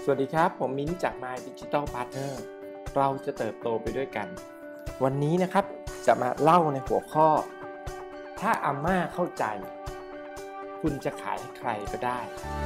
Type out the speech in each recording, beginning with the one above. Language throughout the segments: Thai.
วัสดีครับผมมิ้นจาก My Digital Partner เราจะเติบโตไปด้วยกันวันนี้นะครับจะมาเล่าในหัวข้อถ้าอาม่าเข้าใจคุณจะขายให้ใครก็ได้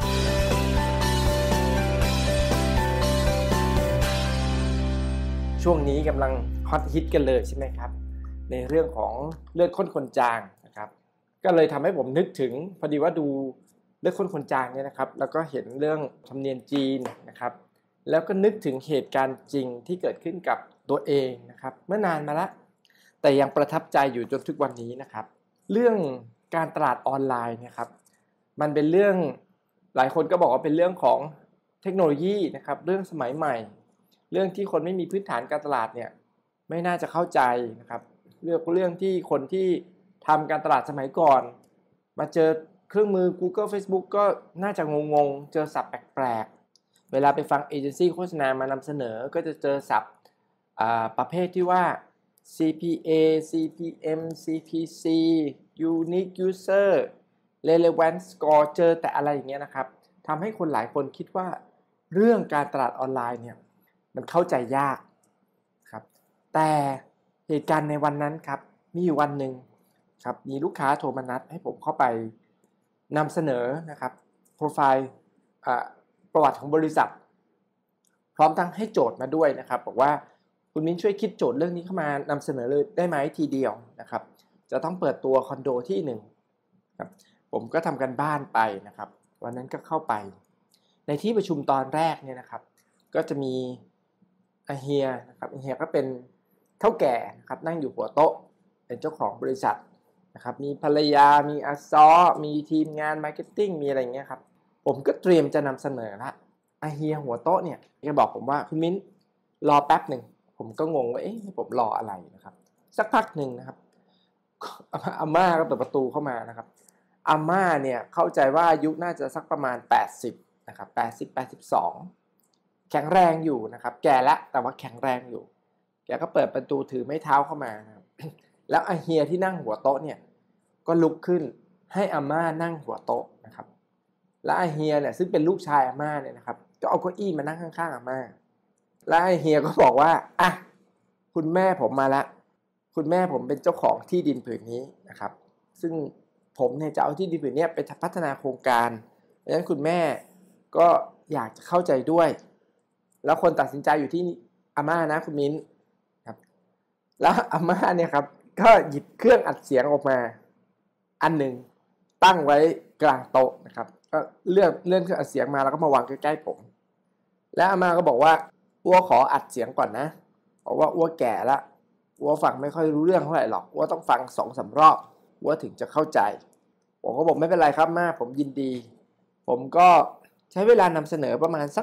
ช่วงนี้กำลังฮอตฮิตกันเลยใช่ไหมครับในเรื่องของเลือดข้นคนจางนะครับก็เลยทำให้ผมนึกถึงพอดีว่าดูเลือดข้นคนจางเนี่ยนะครับแล้วก็เห็นเรื่องธรรมเนียมจีนนะครับแล้วก็นึกถึงเหตุการณ์จริงที่เกิดขึ้นกับตัวเองนะครับเมื่อนานมาแล้วแต่ยังประทับใจอยู่จนทุกวันนี้นะครับเรื่องการตลาดออนไลน์นะครับมันเป็นเรื่องหลายคนก็บอกว่าเป็นเรื่องของเทคโนโลยีนะครับเรื่องสมัยใหม่เรื่องที่คนไม่มีพื้นฐานการตลาดเนี่ยไม่น่าจะเข้าใจนะครับเรื่องที่คนที่ทำการตลาดสมัยก่อนมาเจอเครื่องมือ Google Facebook ก็น่าจะงงเจอศัพท์แปลกๆเวลาไปฟังเอเจนซี่โฆษณามานำเสนอก็จะเจอศัพท์ประเภทที่ว่า CPA CPM CPC Unique User Relevant Score เจอแต่อะไรอย่างเงี้ยนะครับทำให้คนหลายคนคิดว่าเรื่องการตลาดออนไลน์เนี่ยมันเข้าใจยากครับแต่เหตุการณ์ในวันนั้นครับมีอยู่วันหนึ่งครับมีลูกค้าโทรมานัดให้ผมเข้าไปนำเสนอนะครับโปรไฟล์ประวัติของบริษัทพร้อมทั้งให้โจทย์มาด้วยนะครับบอกว่าคุณมิ้นช่วยคิดโจทย์เรื่องนี้เข้ามานำเสนอเลยได้ไหมทีเดียวนะครับจะต้องเปิดตัวคอนโดที่หนึ่งครับผมก็ทำกันบ้านไปนะครับวันนั้นก็เข้าไปในที่ประชุมตอนแรกเนี่ยนะครับก็จะมีอาเฮียนะครับอาเฮียก็เป็นเฒ่าแก่นะครับนั่งอยู่หัวโต๊ะเป็นเจ้าของบริษัทนะครับมีภรรยามีอาซอมีทีมงานมาร์เก็ตติ้งมีอะไรเงี้ยครับผมก็เตรียมจะนำเสนอละอาเฮียหัวโต๊ะเนี่ยก็บอกผมว่าคุณมิ้นรอแป๊บหนึ่งผมก็งงว่าผมรออะไรนะครับสักพักหนึ่งนะครับอาม่าก็เปิดประตูเข้ามานะครับอาม่าเนี่ยเข้าใจว่าอายุน่าจะสักประมาณ80นะครับ82แข็งแรงอยู่นะครับแก่แล้วแต่ว่าแข็งแรงอยู่แกก็เปิดประตูถือไม้เท้าเข้ามานะครับแล้วอาเฮียที่นั่งหัวโต๊ะเนี่ยก็ลุกขึ้นให้อาม่านั่งหัวโต๊ะนะครับแล้วอาเฮียเนี่ยซึ่งเป็นลูกชายอาม่าเนี่ยนะครับก็เอาเก้าอี้มานั่งข้างๆอาม่าแล้วอาเฮียก็บอกว่าอ่ะคุณแม่ผมมาแล้วคุณแม่ผมเป็นเจ้าของที่ดินผืนนี้นะครับซึ่งผมเนี่ยจะเอาที่ดินผืนนี้ไปพัฒนาโครงการเพราะฉะนั้นคุณแม่ก็อยากจะเข้าใจด้วยแล้วคนตัดสินใจอยู่ที่อาม่านะคุณมิ้นครับแล้วอาม่าเนี่ยครับก็หยิบเครื่องอัดเสียงออกมาอันหนึ่งตั้งไว้กลางโต๊ะนะครับก็เลื่อนเครื่องอัดเสียงมาแล้วก็มาวางใกล้ๆผมแล้วอาม่าก็บอกว่าอ้วขออัดเสียงก่อนนะเพราะว่าอ้วแก่แล้วอ้วฟังไม่ค่อยรู้เรื่องเท่าไหร่หรอกอ้วต้องฟัง 2-3 รอบอ้วถึงจะเข้าใจผมก็บอกไม่เป็นไรครับม่าผมยินดีผมก็ใช้เวลานำเสนอประมาณ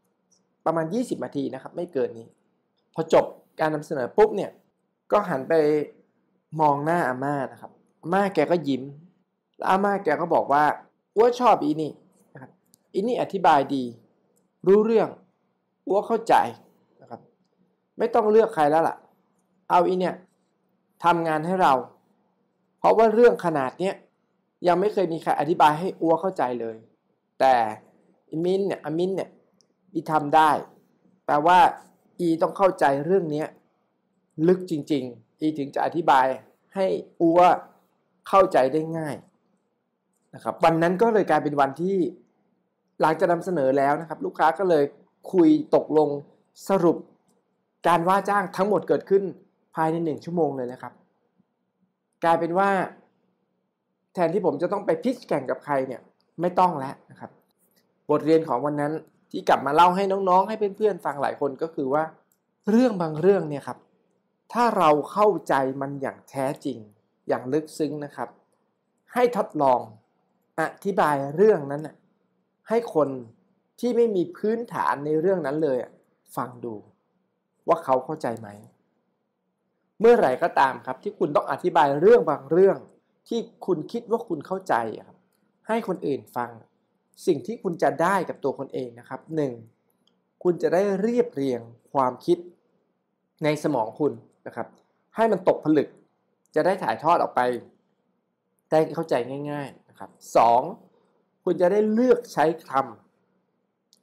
20 นาทีนะครับไม่เกินนี้พอจบการนำเสนอปุ๊บเนี่ยก็หันไปมองหน้าอาม่านะครับอาม่าแกก็ยิ้มแล้วอาม่าแกก็บอกว่าอ้วชอบอีนี่นะครับอีนี่อธิบายดีรู้เรื่องอ้วเข้าใจนะครับไม่ต้องเลือกใครแล้วล่ะเอาอีเนี่ยทำงานให้เราเพราะว่าเรื่องขนาดเนี้ยยังไม่เคยมีใครอธิบายให้อ้วเข้าใจเลยแต่อามินเนี่ยอีทำได้แปลว่าอีต้องเข้าใจเรื่องนี้ลึกจริงๆอีถึงจะอธิบายให้อ้วเข้าใจได้ง่ายนะครับวันนั้นก็เลยกลายเป็นวันที่หลังจากนำเสนอแล้วนะครับลูกค้าก็เลยคุยตกลงสรุปการว่าจ้างทั้งหมดเกิดขึ้นภายใน1 ชั่วโมงเลยนะครับกลายเป็นว่าแทนที่ผมจะต้องไปพิชแข่งกับใครเนี่ยไม่ต้องแล้วนะครับบทเรียนของวันนั้นที่กลับมาเล่าให้น้องๆให้เพื่อนๆฟังหลายคนก็คือว่าเรื่องบางเรื่องเนี่ยครับถ้าเราเข้าใจมันอย่างแท้จริงอย่างลึกซึ้งนะครับให้ทดลองอธิบายเรื่องนั้นนะให้คนที่ไม่มีพื้นฐานในเรื่องนั้นเลยฟังดูว่าเขาเข้าใจไหมเมื่อไหร่ก็ตามครับที่คุณต้องอธิบายเรื่องบางเรื่องที่คุณคิดว่าคุณเข้าใจครับให้คนอื่นฟังสิ่งที่คุณจะได้กับตัวคนเองนะครับ1คุณจะได้เรียบเรียงความคิดในสมองคุณนะครับให้มันตกผลึกจะได้ถ่ายทอดออกไปได้เข้าใจง่ายๆนะครับ2คุณจะได้เลือกใช้ค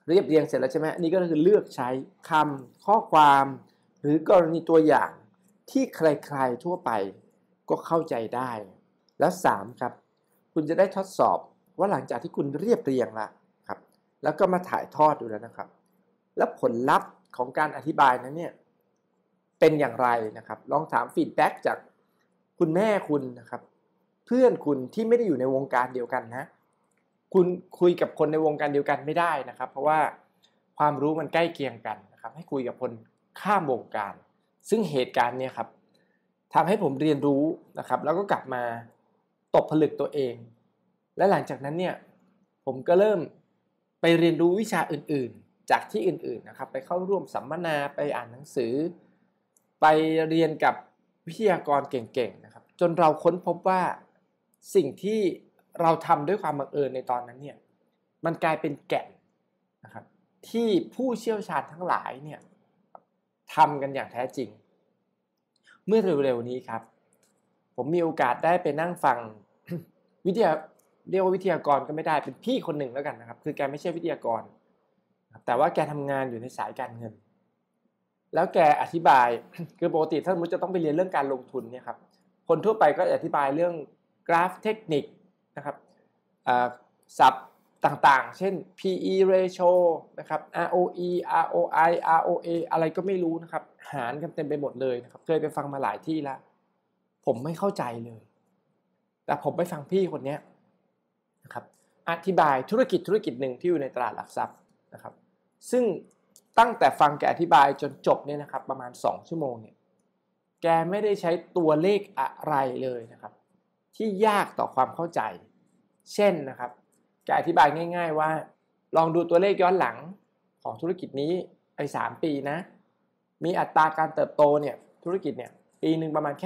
เรียบเรียงเสร็จแล้วใช่ไหมอันนี้ก็คือเลือกใช้คำข้อความหรือกรณีตัวอย่างที่ใครๆทั่วไปก็เข้าใจได้แล้ว3ครับคุณจะได้ทดสอบว่าหลังจากที่คุณเรียบเรียงละครับแล้วก็มาถ่ายทอดดูแล้วนะครับแล้วผลลัพธ์ของการอธิบายนั้นเนี่ยเป็นอย่างไรนะครับลองถามฟีดแบ็กจากคุณแม่คุณนะครับเพื่อนคุณที่ไม่ได้อยู่ในวงการเดียวกันนะคุณคุยกับคนในวงการเดียวกันไม่ได้นะครับเพราะว่าความรู้มันใกล้เคียงกันนะครับให้คุยกับคนข้ามวงการซึ่งเหตุการณ์เนี่ยครับทำให้ผมเรียนรู้นะครับแล้วก็กลับมาตบผลึกตัวเองและหลังจากนั้นเนี่ยผมก็เริ่มไปเรียนรู้วิชาอื่นๆจากที่อื่นๆนะครับไปเข้าร่วมสัมมนาไปอ่านหนังสือไปเรียนกับวิทยากรเก่งๆนะครับจนเราค้นพบว่าสิ่งที่เราทำด้วยความบังเอิญในตอนนั้นเนี่ยมันกลายเป็นแก่นนะครับที่ผู้เชี่ยวชาญทั้งหลายเนี่ยทำกันอย่างแท้จริงเมื่อเร็วๆนี้ครับผมมีโอกาสได้ไปนั่งฟัง เรียกว่าวิทยากรก็ไม่ได้เป็นพี่คนหนึ่งแล้วกันนะครับคือแกไม่ใช่วิทยากรแต่ว่าแกทำงานอยู่ในสายการเงินแล้วแกอธิบาย คือปกติถ้าสมมติจะต้องไปเรียนเรื่องการลงทุนเนี่ยครับคนทั่วไปก็อธิบายเรื่องกราฟเทคนิคนะครับศัพท์ต่างๆเช่น PE ratio นะครับ ROE ROI ROA อะไรก็ไม่รู้นะครับหารกันเต็มไปหมดเลยนะครับเคยไปฟังมาหลายที่แล้วผมไม่เข้าใจเลยแต่ผมไปฟังพี่คนนี้นะครับอธิบายธุรกิจหนึ่งที่อยู่ในตลาดหลักทรัพย์นะครับซึ่งตั้งแต่ฟังแกอธิบายจนจบเนี่ยนะครับประมาณ2ชั่วโมงเนี่ยแกไม่ได้ใช้ตัวเลขอะไรเลยนะครับที่ยากต่อความเข้าใจเช่นนะครับแกอธิบายง่ายๆว่าลองดูตัวเลขย้อนหลังของธุรกิจนี้ไอ้3 ปีนะมีอัตราการเติบโตเนี่ยธุรกิจเนี่ยปีนึงประมาณแค่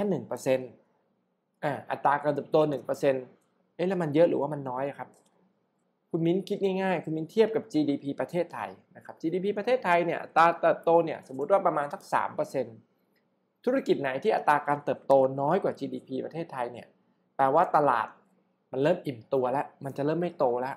1%อัตราการเติบโต 1% แล้วมันเยอะหรือว่ามันน้อยครับคุณมิ้นคิดง่ายๆคุณมิ้นเทียบกับ GDP ประเทศไทยนะครับ GDP ประเทศไทยเนี่ยอัตราเติบโตเนี่ยสมมุติว่าประมาณสัก 3%ธุรกิจไหนที่อัตราการเติบโตน้อยกว่า GDP ประเทศไทยเนี่ยแปลว่าตลาดมันเริ่มอิ่มตัวแล้วมันจะเริ่มไม่โตแล้ว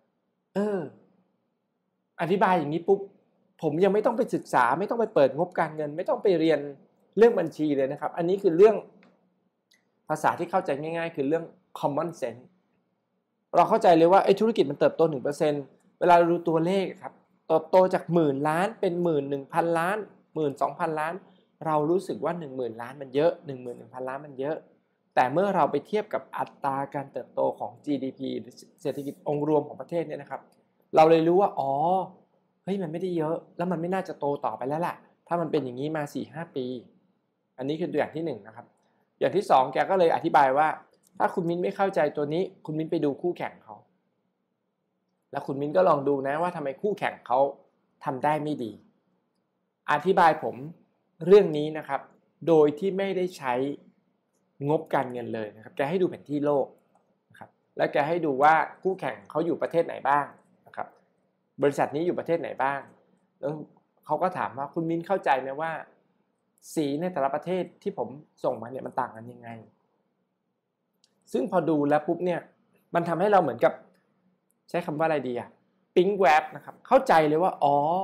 อธิบายอย่างนี้ปุ๊บผมยังไม่ต้องไปศึกษาไม่ต้องไปเปิดงบการเงินไม่ต้องไปเรียนเรื่องบัญชีเลยนะครับอันนี้คือเรื่องภาษาที่เข้าใจง่ายๆคือเรื่อง common sense เราเข้าใจเลยว่าไอ้ธุรกิจมันเติบโต 1% เวลาเราดูตัวเลขครับเติบโตจาก10,000 ล้านเป็น11,000 ล้าน 12,000 ล้านเรารู้สึกว่า 10,000 ล้านมันเยอะ 11,000 ล้านมันเยอะแต่เมื่อเราไปเทียบกับอัตราการเติบโตของ GDP หรือเศรษฐกิจองค์รวมของประเทศเนี่ยนะครับเราเลยรู้ว่าเฮ้ยมันไม่ได้เยอะแล้วมันไม่น่าจะโตต่อไปแล้วล่ะถ้ามันเป็นอย่างนี้มา 4-5 ปีอันนี้คือตัวอย่างที่1นะครับอย่างที่2แกก็เลยอธิบายว่าถ้าคุณมิ้นไม่เข้าใจตัวนี้คุณมิ้นไปดูคู่แข่งเขาแล้วคุณมิ้นก็ลองดูนะว่าทำไมคู่แข่งเขาทำได้ไม่ดีอธิบายผมเรื่องนี้นะครับโดยที่ไม่ได้ใช้งบการเงินเลยนะครับแกให้ดูแผนที่โลกนะครับแล้วแกให้ดูว่าคู่แข่งเขาอยู่ประเทศไหนบ้างนะครับบริษัทนี้อยู่ประเทศไหนบ้างแล้วเขาก็ถามว่าคุณมิ้นเข้าใจไหมว่าสีในแต่ละประเทศที่ผมส่งมาเนี่ยมันต่างกันยังไงซึ่งพอดูแล้วปุ๊บเนี่ยมันทำให้เราเหมือนกับใช้คำว่าอะไรดีปิ๊งแวบนะครับเข้าใจเลยว่า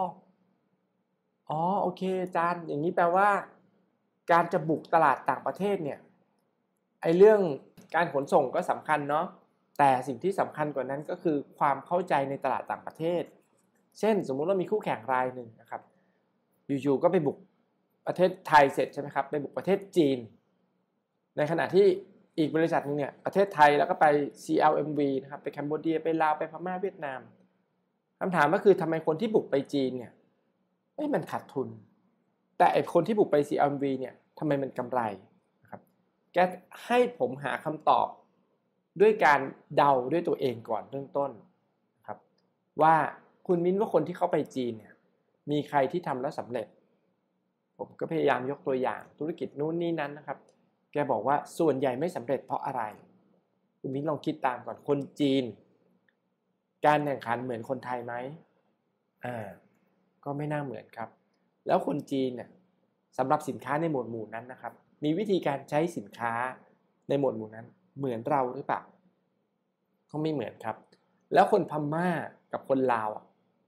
โอเคอาจารย์อย่างนี้แปลว่าการจะบุกตลาดต่างประเทศเนี่ยไอ้เรื่องการขนส่งก็สำคัญเนาะแต่สิ่งที่สำคัญกว่านั้นก็คือความเข้าใจในตลาดต่างประเทศเช่นสมมุติว่ามีคู่แข่งรายหนึ่งนะครับอยู่ๆก็ไปบุกประเทศไทยเสร็จใช่ไหมครับไปบุกประเทศจีนในขณะที่อีกบริษัทนึงเนี่ยประเทศไทยแล้วก็ไป CLMV นะครับไปแคนเบอร์เรียไปลาวไปพม่าเวียดนามคำถามก็คือทำไมคนที่บุกไปจีนเนี่ยมันขาดทุนแต่ไอ้คนที่บุกไป CLMV เนี่ยทำไมมันกำไรนะครับแกให้ผมหาคำตอบด้วยการเดาด้วยตัวเองก่อนเริ่มต้นนะครับว่าคุณมิ้นว่าคนที่เข้าไปจีนเนี่ยมีใครที่ทำแล้วสำเร็จผมก็พยายามยกตัวอย่างธุรกิจนู้นนี่นั้นนะครับแกบอกว่าส่วนใหญ่ไม่สำเร็จเพราะอะไรคุณมิ้นลองคิดตามก่อนคนจีนการแข่งขันเหมือนคนไทยไหมก็ไม่น่าเหมือนครับแล้วคนจีนเนี่ยสำหรับสินค้าในหมวดหมู่นั้นนะครับมีวิธีการใช้สินค้าในหมวดหมู่นั้นเหมือนเราหรือเปล่าก็ไม่เหมือนครับแล้วคนพม่ากับคนลาว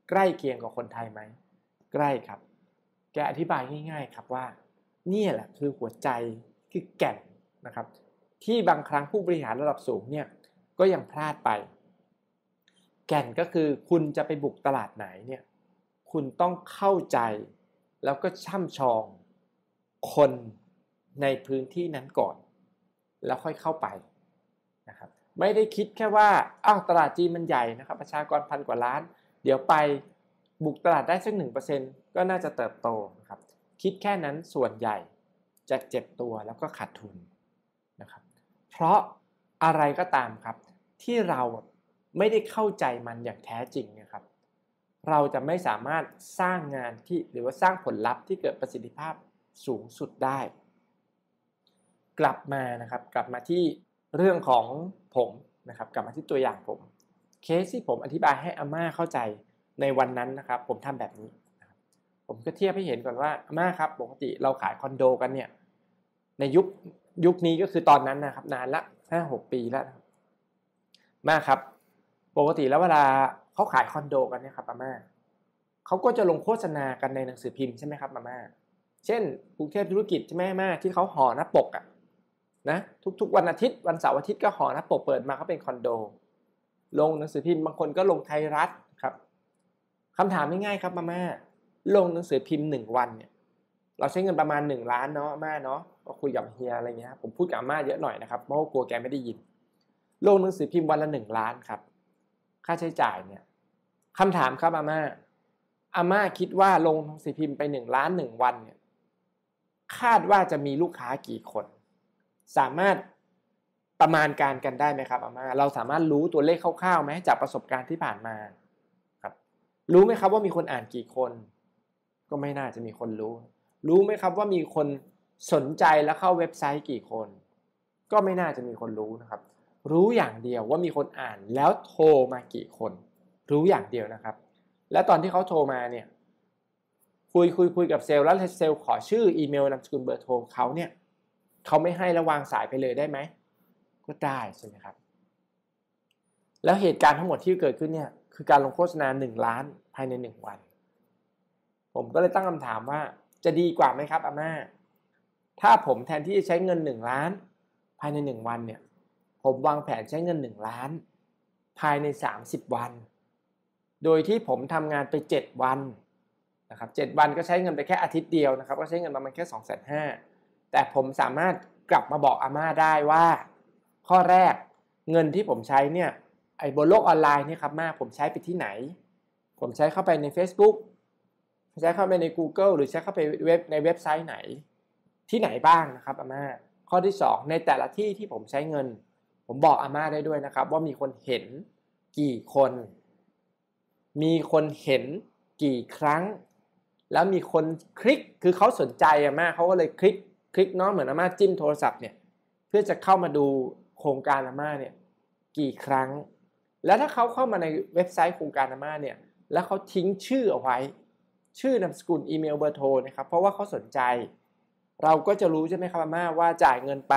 ใกล้เคียงกับคนไทยไหมใกล้ครับแกอธิบายง่ายๆครับว่านี่แหละคือหัวใจคือแก่นนะครับที่บางครั้งผู้บริหารระดับสูงเนี่ยก็ยังพลาดไปแก่นก็คือคุณจะไปบุกตลาดไหนเนี่ยคุณต้องเข้าใจแล้วก็ช่ำชองคนในพื้นที่นั้นก่อนแล้วค่อยเข้าไปนะครับไม่ได้คิดแค่ว่าตลาดจีนมันใหญ่นะครับประชากร1,000 กว่าล้านเดี๋ยวไปบุกตลาดได้สัก 1% ก็น่าจะเติบโตนะครับคิดแค่นั้นส่วนใหญ่จะเจ็บตัวแล้วก็ขาดทุนนะครับเพราะอะไรก็ตามครับที่เราไม่ได้เข้าใจมันอย่างแท้จริงนะครับเราจะไม่สามารถสร้างงานที่หรือว่าสร้างผลลัพธ์ที่เกิดประสิทธิภาพสูงสุดได้กลับมานะครับกลับมาที่เรื่องของผมนะครับกลับมาที่ตัวอย่างผมเคสที่ผมอธิบายให้อาม่าเข้าใจในวันนั้นนะครับผมทำแบบนี้นะครับผมก็เทียบให้เห็นก่อนว่าอาม่าครับปกติเราขายคอนโดกันเนี่ยในยุคนี้ก็คือตอนนั้นนะครับนานละ 5-6 ปีแล้วนะครับอาม่าครับปกติแล้วเวลาเขาขายคอนโดกันเนี่ยครับอาม่าเขาก็จะลงโฆษณากันในหนังสือพิมพ์ใช่ไหมครับอาม่าเช่นกรุงเทพธุรกิจใช่ไหมอาม่าที่เขาห่อหน้าปกนะทุกๆวันอาทิตย์วันเสาร์อาทิตย์ก็ห่อหน้าปกเปิดมาก็เป็นคอนโดลงหนังสือพิมพ์บางคนก็ลงไทยรัฐครับคำถามง่ายๆครับอาม่าลงหนังสือพิมพ์1วันเนี่ยเราใช้เงินประมาณ1 ล้านเนาะอาม่าเนาะก็คุยกับเฮียอะไรเงี้ยผมพูดกับอาม่าเยอะหน่อยนะครับเพราะกลัวแกไม่ได้ยินลงหนังสือพิมพ์วันละ1 ล้านครับค่าใช้จ่ายเนี่ยคำถามครับอาม่าคิดว่าลงหนังสือพิมพ์ไป1 ล้าน1 วันเนี่ยคาดว่าจะมีลูกค้ากี่คนสามารถประมาณการกันได้ไหมครับอาม่าเราสามารถรู้ตัวเลขคร่าวๆไหมจากประสบการณ์ที่ผ่านมาครับรู้ไหมครับว่ามีคนอ่านกี่คนก็ไม่น่าจะมีคนรู้ไหมครับว่ามีคนสนใจแล้วเข้าเว็บไซต์กี่คนก็ไม่น่าจะมีคนรู้นะครับรู้อย่างเดียวว่ามีคนอ่านแล้วโทรมากี่คนรู้อย่างเดียวนะครับแล้วตอนที่เขาโทรมาเนี่ยคุยกับเซลล์แล้วเซลล์ขอชื่ออีเมลนามสกุลเบอร์โทรเขาเนี่ยเขาไม่ให้แล้ววางสายไปเลยได้ไหมก็ได้ใช่ไหมครับแล้วเหตุการณ์ทั้งหมดที่เกิดขึ้นเนี่ยคือการลงโฆษณา1 ล้านภายใน1 วันผมก็เลยตั้งคำถามว่าจะดีกว่าไหมครับอาม่าถ้าผมแทนที่จะใช้เงิน1 ล้านภายใน1 วันเนี่ยผมวางแผนใช้เงิน1 ล้านภายใน30 วันโดยที่ผมทำงานไป7 วันนะครับ7 วันก็ใช้เงินไปแค่อาทิตย์เดียวนะครับก็ใช้เงินประมาณแค่ 250,000 แต่ผมสามารถกลับมาบอกอาม่าได้ว่าข้อแรกเงินที่ผมใช้เนี่ยบนโลกออนไลน์เนี่ยครับอาม่าผมใช้ไปที่ไหนผมใช้เข้าไปใน Facebook ใช้เข้าไปใน Google หรือใช้เข้าไปในเว็บไซต์ไหนที่ไหนบ้างนะครับอาม่าข้อที่2ในแต่ละที่ที่ผมใช้เงินผมบอกอาม่าได้ด้วยนะครับว่ามีคนเห็นกี่คนมีคนเห็นกี่ครั้งแล้วมีคนคลิกคือเขาสนใจอาม่าเขาก็เลยคลิกเนาะเหมือนอาม่าจิ้มโทรศัพท์เนี่ยเพื่อจะเข้ามาดูโครงการอาม่าเนี่ยกี่ครั้งแล้วถ้าเขาเข้ามาในเว็บไซต์โครงการอาม่าเนี่ยแล้วเขาทิ้งชื่อเอาไว้ชื่อนามสกุลอีเมลเบอร์โทรนะครับเพราะว่าเขาสนใจเราก็จะรู้ใช่ไหมครับอาม่าว่าจ่ายเงินไป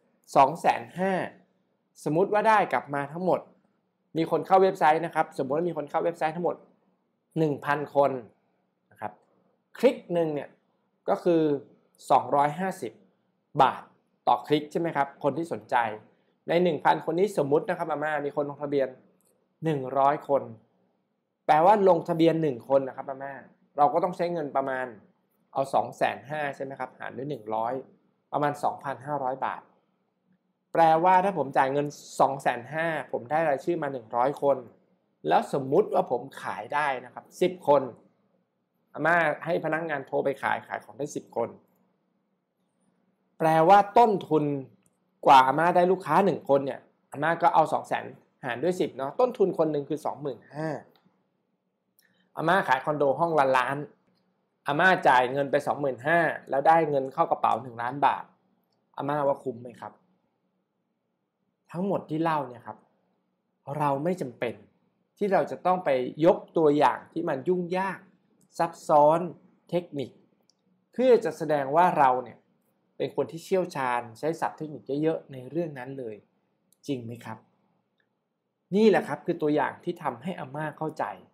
250,000 สมมุติว่าได้กลับมาทั้งหมดมีคนเข้าเว็บไซต์นะครับสมมติว่ามีคนเข้าเว็บไซต์ทั้งหมด 1,000 คนนะครับคลิกหนึ่งเนี่ยก็คือ250 บาทต่อคลิกใช่ไหมครับคนที่สนใจใน 1,000 คนนี้สมมุตินะครับอาม่ามีคนลงทะเบียน100 คนแปลว่าลงทะเบียน1 คนนะครับอาม่าเราก็ต้องใช้เงินประมาณเอา 250,000 ใช่ไหมครับหารด้วย100ประมาณ 2,500 บาทแปลว่าถ้าผมจ่ายเงิน 250,000 ผมได้รายชื่อมา100 คนแล้วสมมุติว่าผมขายได้นะครับ10 คนอาม่าให้พนักงานโทรไปขายของได้10 คนแปลว่าต้นทุนกว่าอาม่าได้ลูกค้า1 คนเนี่ยอาม่าก็เอา 200,000 หารด้วย10เนาะต้นทุนคนหนึ่งคือ 25,000 อาม่าขายคอนโดห้องละล้านอาม่าจ่ายเงินไป 25,000 แล้วได้เงินเข้ากระเป๋า1 ล้านบาทอาม่าว่าคุ้มไหมครับทั้งหมดที่เล่าเนี่ยครับเราไม่จำเป็นที่เราจะต้องไปยกตัวอย่างที่มันยุ่งยากซับซ้อนเทคนิคเพื่อจะแสดงว่าเราเนี่ยเป็นคนที่เชี่ยวชาญใช้ศัพท์เทคนิคเยอะๆในเรื่องนั้นเลยจริงไหมครับนี่แหละครับคือตัวอย่างที่ทำให้อาม่าเข้าใจ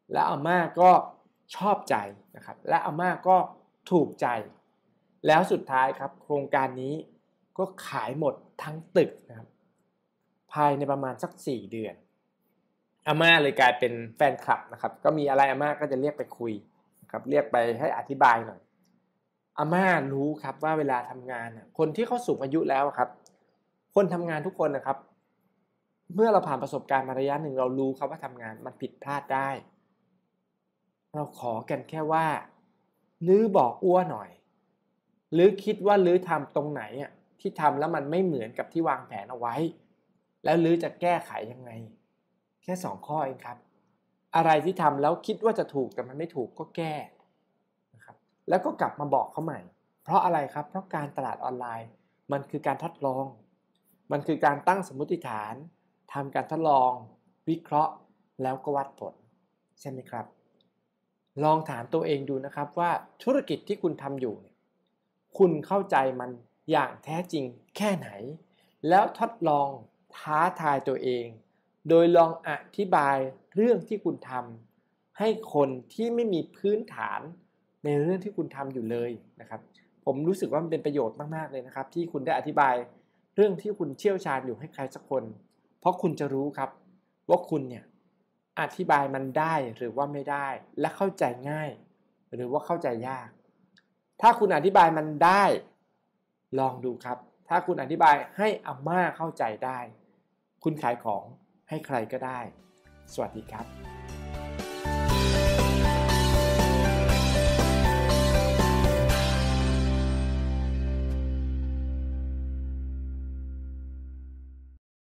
และอาม่าก็ชอบใจนะครับและอาม่าก็ถูกใจแล้วสุดท้ายครับโครงการนี้ก็ขายหมดทั้งตึกนะครับภายในประมาณสัก4 เดือนอาม่าเลยกลายเป็นแฟนคลับนะครับก็มีอะไรอาม่าก็จะเรียกไปคุยนะครับเรียกไปให้อธิบายหน่อยอาม่ารู้ครับว่าเวลาทำงานคนที่เขาสูงอายุแล้วครับคนทำงานทุกคนนะครับเมื่อเราผ่านประสบการณ์มาระยะหนึ่งเรารู้ครับว่าทำงานมันผิดพลาดได้เราขอกันแค่ว่าลื้อบอกอ้วหน่อยหรือคิดว่าลื้อทำตรงไหนที่ทำแล้วมันไม่เหมือนกับที่วางแผนเอาไว้แล้วลื้อจะแก้ไขยังไงแค่2 ข้อเองครับอะไรที่ทำแล้วคิดว่าจะถูกแต่มันไม่ถูกก็แก้นะครับแล้วก็กลับมาบอกเขาใหม่เพราะอะไรครับเพราะการตลาดออนไลน์มันคือการทดลองมันคือการตั้งสมมติฐานทำการทดลองวิเคราะห์แล้วก็วัดผลใช่ไหมครับลองถามตัวเองดูนะครับว่าธุรกิจที่คุณทำอยู่คุณเข้าใจมันอย่างแท้จริงแค่ไหนแล้วทดลองท้าทายตัวเองโดยลองอธิบายเรื่องที่คุณทำให้คนที่ไม่มีพื้นฐานในเรื่องที่คุณทำอยู่เลยนะครับผมรู้สึกว่ามันเป็นประโยชน์มากๆเลยนะครับที่คุณได้อธิบายเรื่องที่คุณเชี่ยวชาญอยู่ให้ใครสักคนเพราะคุณจะรู้ครับว่าคุณเนี่ยอธิบายมันได้หรือว่าไม่ได้และเข้าใจง่ายหรือว่าเข้าใจยากถ้าคุณอธิบายมันได้ลองดูครับถ้าคุณอธิบายให้อาม่าเข้าใจได้คุณขายของให้ใครก็ได้สวัสดีครับ